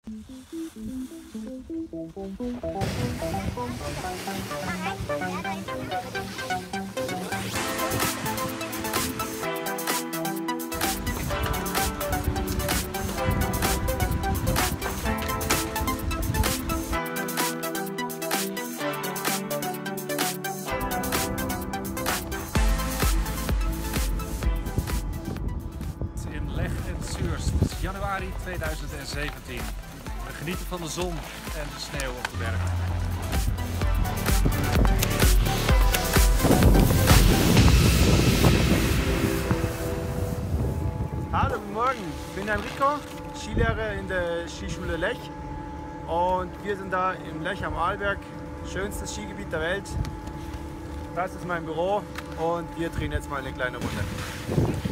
In Leg en Zuurst, januari 2017. We genieten van de zon en de sneeuw op de berg. Hallo, guten Morgen. Ich bin Enrico, Skilehrer in der Skischule Lech und wir sind da im Lech am Arlberg, schönstes Skigebiet der Welt. Das ist mein Büro und wir drehen jetzt mal eine kleine Runde.